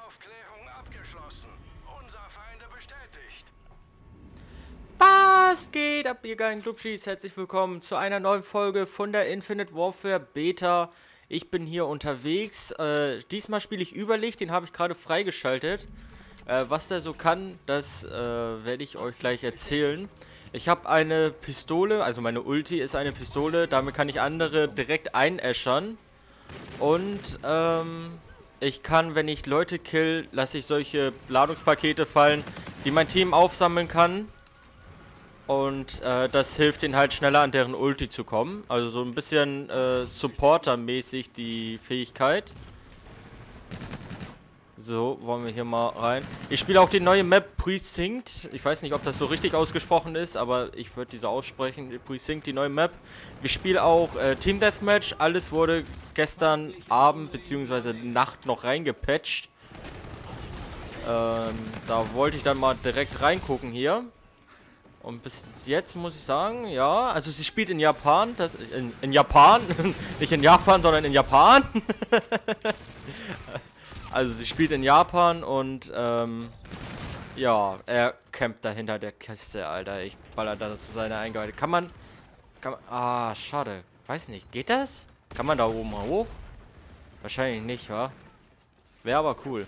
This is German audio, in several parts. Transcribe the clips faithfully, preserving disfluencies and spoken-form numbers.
Aufklärung abgeschlossen. Unser Feinde bestätigt. Was geht ab, ihr geilen Glubschis? Herzlich willkommen zu einer neuen Folge von der Infinite Warfare Beta. Ich bin hier unterwegs. Äh, diesmal spiele ich Überlicht, den habe ich gerade freigeschaltet. Äh, was der so kann, das äh, werde ich euch gleich erzählen. Ich habe eine Pistole, also meine Ulti ist eine Pistole, damit kann ich andere direkt einäschern. Und ähm, ich kann, wenn ich Leute kill, lasse ich solche Ladungspakete fallen, die mein Team aufsammeln kann. Und äh, das hilft ihnen halt schneller an deren Ulti zu kommen. Also so ein bisschen äh, Supporter-mäßig die Fähigkeit. So, wollen wir hier mal rein. Ich spiele auch die neue Map Precinct. Ich weiß nicht, ob das so richtig ausgesprochen ist, aber ich würde diese aussprechen. Precinct, die neue Map. Wir spielen auch äh, Team Deathmatch. Alles wurde gestern Abend bzw. Nacht noch reingepatcht. Ähm, da wollte ich dann mal direkt reingucken hier. Und bis jetzt muss ich sagen, ja, also sie spielt in Japan, das in, in Japan, nicht in Japan, sondern in Japan. Also sie spielt in Japan und ähm, ja, er campt da hinter der Kiste, Alter. Ich baller da zu seiner Eingeweide. Kann man, kann man, ah, schade. Weiß nicht, geht das? Kann man da oben hoch? Wahrscheinlich nicht, wa? Wäre aber cool.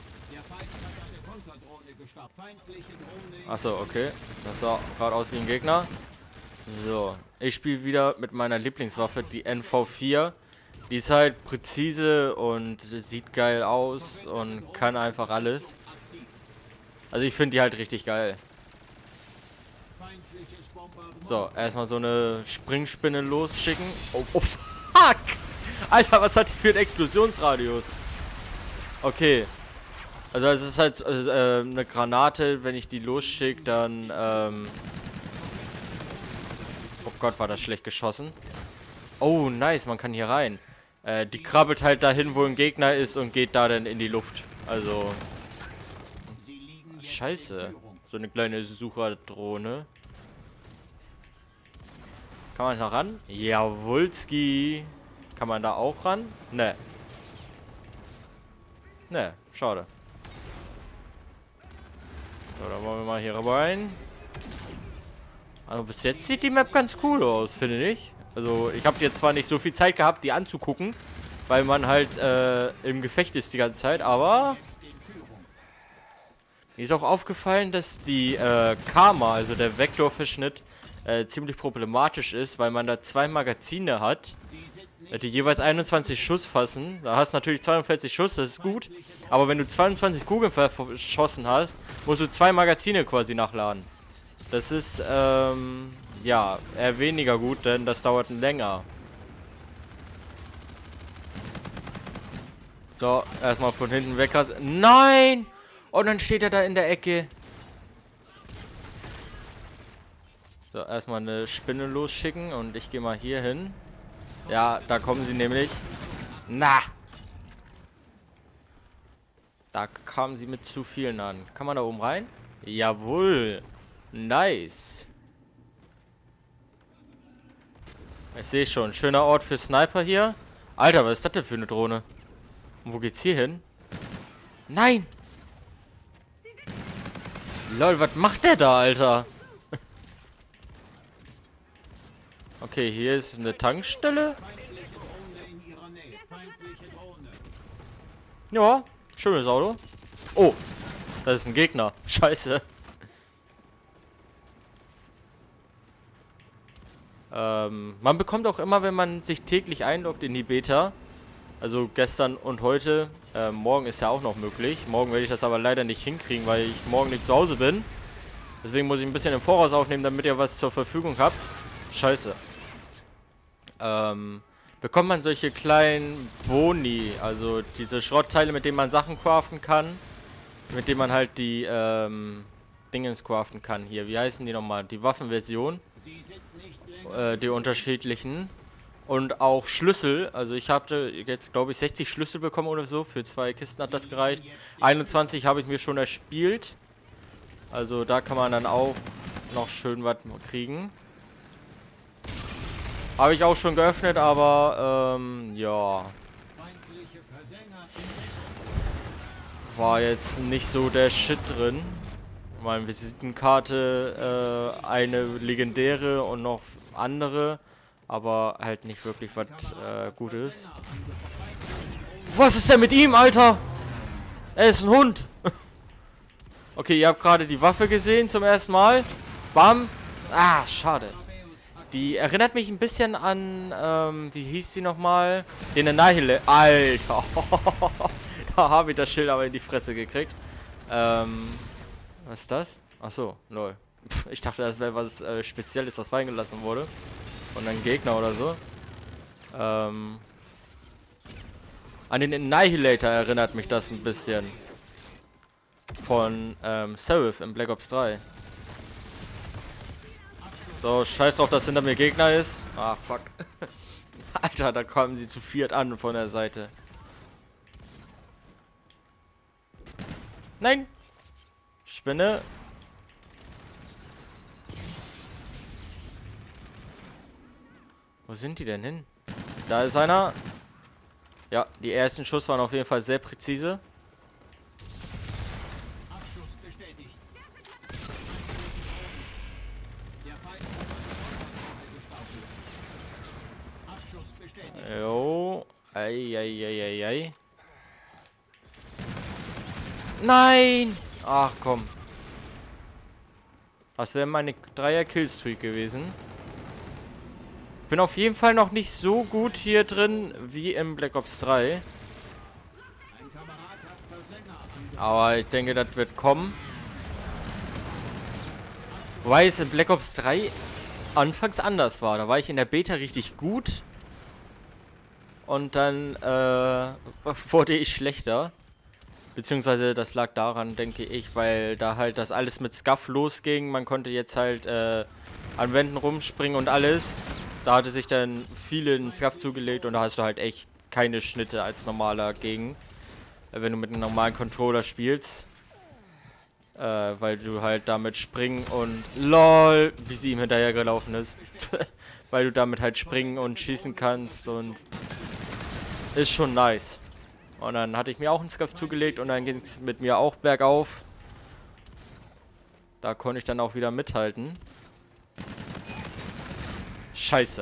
Achso, okay. Das sah gerade aus wie ein Gegner. So, ich spiele wieder mit meiner Lieblingswaffe, die N V vier. Die ist halt präzise und sieht geil aus und kann einfach alles. Also ich finde die halt richtig geil. So, erstmal so eine Springspinne losschicken. Oh, oh, fuck! Alter, was hat die für einen Explosionsradius? Okay. Also es ist halt äh, eine Granate, wenn ich die losschicke, dann... Ähm oh Gott, war das schlecht geschossen. Oh, nice, man kann hier rein. Äh, die krabbelt halt dahin, wo ein Gegner ist und geht da dann in die Luft. Also... Scheiße. So eine kleine Sucherdrohne. Kann man da ran? Jawolski. Kann man da auch ran? Ne. Ne, schade. So, dann wollen wir mal hier rein. Also bis jetzt sieht die Map ganz cool aus, finde ich. Also ich habe jetzt zwar nicht so viel Zeit gehabt, die anzugucken, weil man halt äh, im Gefecht ist die ganze Zeit, aber mir ist auch aufgefallen, dass die äh, Karma, also der Vektorverschnitt, äh, ziemlich problematisch ist, weil man da zwei Magazine hat, äh, die jeweils einundzwanzig Schuss fassen. Da hast du natürlich zweiundvierzig Schuss, das ist gut, aber wenn du zweiundzwanzig Kugeln verschossen hast, musst du zwei Magazine quasi nachladen. Das ist, ähm, ja, eher weniger gut, denn das dauert länger. So, erstmal von hinten weg. Nein! Und dann steht er da in der Ecke. So, erstmal eine Spinne losschicken und ich gehe mal hier hin. Ja, da kommen sie nämlich. Na! Da kamen sie mit zu vielen an. Kann man da oben rein? Jawohl! Nice! Ich sehe schon. Schöner Ort für Sniper hier. Alter, was ist das denn für eine Drohne? Und wo geht's hier hin? Nein! Lol, was macht der da, Alter? Okay, hier ist eine Tankstelle. Ja, schönes Auto. Oh, das ist ein Gegner. Scheiße. Ähm, man bekommt auch immer, wenn man sich täglich einloggt in die Beta, also gestern und heute, äh, morgen ist ja auch noch möglich. Morgen werde ich das aber leider nicht hinkriegen, weil ich morgen nicht zu Hause bin. Deswegen muss ich ein bisschen im Voraus aufnehmen, damit ihr was zur Verfügung habt. Scheiße. Ähm, bekommt man solche kleinen Boni, also diese Schrottteile, mit denen man Sachen craften kann. Mit denen man halt die, ähm, Dingens craften kann hier. Wie heißen die nochmal? Die Waffenversion. Äh, die unterschiedlichen. Und auch Schlüssel. Also ich hatte jetzt, glaube ich, sechzig Schlüssel bekommen oder so. Für zwei Kisten hat das gereicht. einundzwanzig habe ich mir schon erspielt. Also da kann man dann auch noch schön was kriegen. Habe ich auch schon geöffnet, aber ähm, ja. war jetzt nicht so der Shit drin. Meine Visitenkarte, äh, eine legendäre und noch andere, aber halt nicht wirklich was äh, Gutes. Was ist denn mit ihm, Alter? Er ist ein Hund. Okay, ihr habt gerade die Waffe gesehen zum ersten Mal. Bam. Ah, schade. Die erinnert mich ein bisschen an, ähm, wie hieß sie nochmal? Den Annihilator. Alter. Da habe ich das Schild aber in die Fresse gekriegt. Ähm, was ist das? Achso, lol. Ich dachte, das wäre was äh, Spezielles, was reingelassen wurde. Von einem Gegner oder so. Ähm, an den Annihilator erinnert mich das ein bisschen. Von, ähm, Seraph in Black Ops drei. So, scheiß drauf, dass hinter mir Gegner ist. Ah, fuck. Alter, da kommen sie zu viert an von der Seite. Nein! Spinne. Wo sind die denn hin? Da ist einer. Ja, die ersten Schuss waren auf jeden Fall sehr präzise. Abschuss bestätigt. Der Feind Abschuss bestätigt. Jo. Eieieiei. Nein! Ach komm. Das wäre meine Dreier-Killstreak gewesen. Ich bin auf jeden Fall noch nicht so gut hier drin wie im Black Ops drei. Aber ich denke, das wird kommen. Wobei es in Black Ops drei anfangs anders war. Da war ich in der Beta richtig gut. Und dann äh, wurde ich schlechter. Beziehungsweise das lag daran, denke ich, weil da halt das alles mit Scuff losging. Man konnte jetzt halt äh, an Wänden rumspringen und alles. Da hatte sich dann viele einen Scuff zugelegt und da hast du halt echt keine Schnitte als normaler gegen. Äh, wenn du mit einem normalen Controller spielst. Äh, weil du halt damit springen und LOL, wie sie ihm hinterher gelaufen ist. Weil du damit halt springen und schießen kannst und ist schon nice. Und dann hatte ich mir auch einen Scuff zugelegt und dann ging es mit mir auch bergauf. Da konnte ich dann auch wieder mithalten. Scheiße.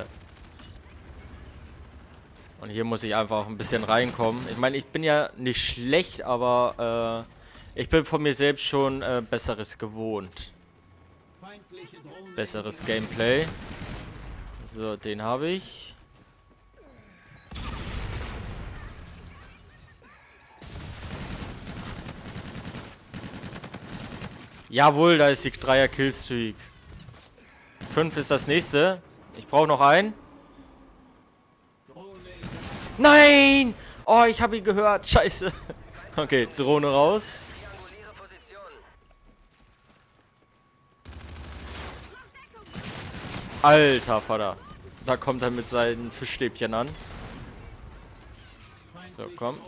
Und hier muss ich einfach ein bisschen reinkommen. Ich meine, ich bin ja nicht schlecht, aber äh, ich bin von mir selbst schon äh, Besseres gewohnt. Besseres Gameplay. So, den habe ich. Jawohl, da ist die Dreier-Killstreak. Fünf ist das nächste. Ich brauche noch einen. Nein! Oh, ich habe ihn gehört. Scheiße. Okay, Drohne raus. Alter Vater. Da kommt er mit seinen Fischstäbchen an. So, komm.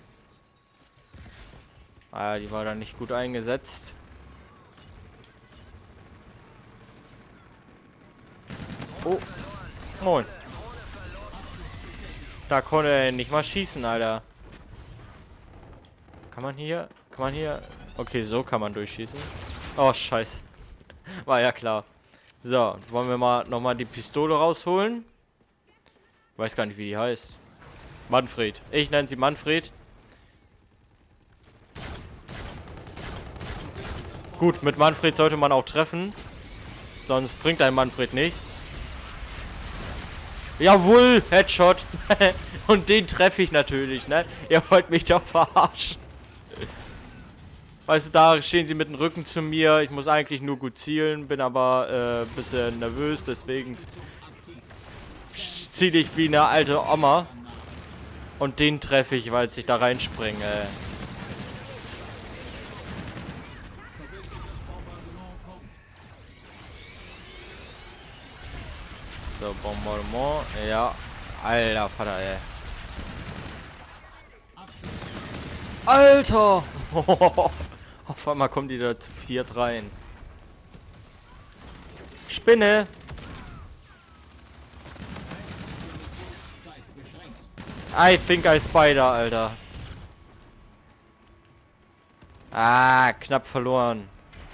Ah, die war da nicht gut eingesetzt. Oh. Moin. Da konnte er nicht mal schießen, Alter. Kann man hier? Kann man hier? Okay, so kann man durchschießen. Oh, scheiße. War ja klar. So, wollen wir mal nochmal die Pistole rausholen? Ich weiß gar nicht, wie die heißt. Manfred. Ich nenne sie Manfred. Gut, mit Manfred sollte man auch treffen. Sonst bringt ein Manfred nichts. Jawohl, Headshot. Und den treffe ich natürlich, ne? Ihr wollt mich doch verarschen. Weißt du, da stehen sie mit dem Rücken zu mir. Ich muss eigentlich nur gut zielen, bin aber äh, ein bisschen nervös, deswegen ziele ich wie eine alte Oma. Und den treffe ich, weil ich da reinspringe. So, Bombardement. Ja. Alter Vater, ey. Alter! Auf einmal kommen die da zu viert rein. Spinne! I think I spider, Alter. Ah, knapp verloren.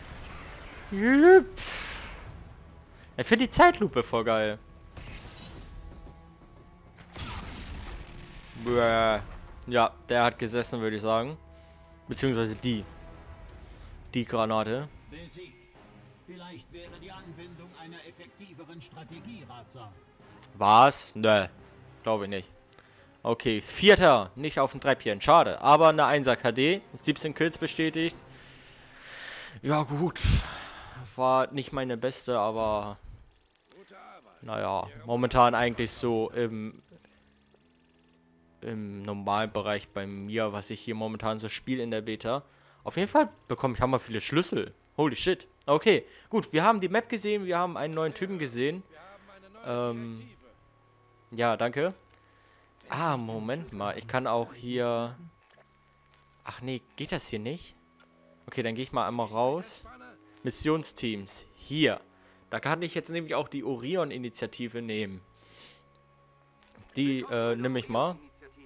Hüpf. Ich finde die Zeitlupe voll geil. Bäh. Ja, der hat gesessen, würde ich sagen. Beziehungsweise die. Die Granate. Besiegt. Vielleicht wäre die Anwendung einer effektiveren Strategie ratsam. Was? Nö. Glaube ich nicht. Okay, vierter. Nicht auf dem Treppchen. Schade. Aber eine Einser K D. siebzehn Kills bestätigt. Ja, gut. War nicht meine beste, aber... Naja, momentan eigentlich so im... im normalen Bereich bei mir, was ich hier momentan so spiele in der Beta. Auf jeden Fall bekomme ich hammer viele Schlüssel. Holy shit. Okay, gut. Wir haben die Map gesehen. Wir haben einen neuen Typen gesehen. Ähm... Ja, danke. Ah, Moment mal. Ich kann auch hier... Ach nee, geht das hier nicht? Okay, dann gehe ich mal einmal raus. Missionsteams. Hier. Da kann ich jetzt nämlich auch die Orion-Initiative nehmen. Die, äh, nehme ich mal.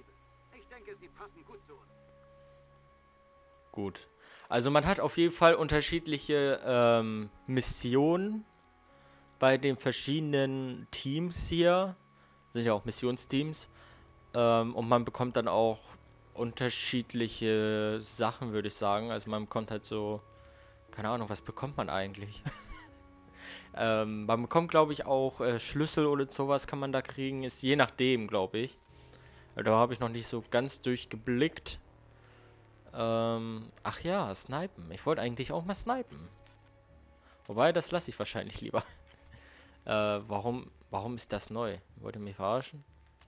Gut. Also man hat auf jeden Fall unterschiedliche ähm, Missionen bei den verschiedenen Teams hier. Sind ja auch Missionsteams. Ähm, und man bekommt dann auch unterschiedliche Sachen, würde ich sagen. Also man bekommt halt so... Keine Ahnung, was bekommt man eigentlich? ähm, man bekommt, glaube ich, auch äh, Schlüssel oder sowas kann man da kriegen. Ist je nachdem, glaube ich. Da habe ich noch nicht so ganz durchgeblickt. Ähm, ach ja, snipen. Ich wollte eigentlich auch mal snipen. Wobei, das lasse ich wahrscheinlich lieber. äh, warum, warum ist das neu? Wollt ihr mich verarschen?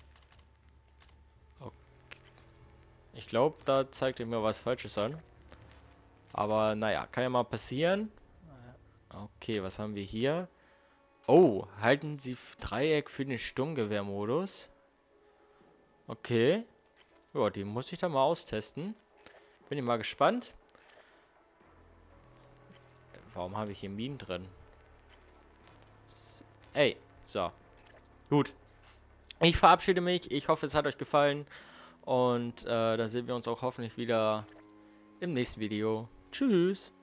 Okay. Ich glaube, da zeigt ihr mir was Falsches an. Aber naja, kann ja mal passieren. Okay, was haben wir hier? Oh, halten Sie Dreieck für den Sturmgewehrmodus. Okay. Ja, die muss ich dann mal austesten. Bin ich mal gespannt. Warum habe ich hier Minen drin? Ey, so. Gut. Ich verabschiede mich. Ich hoffe, es hat euch gefallen. Und äh, dann sehen wir uns auch hoffentlich wieder im nächsten Video. Tschüss.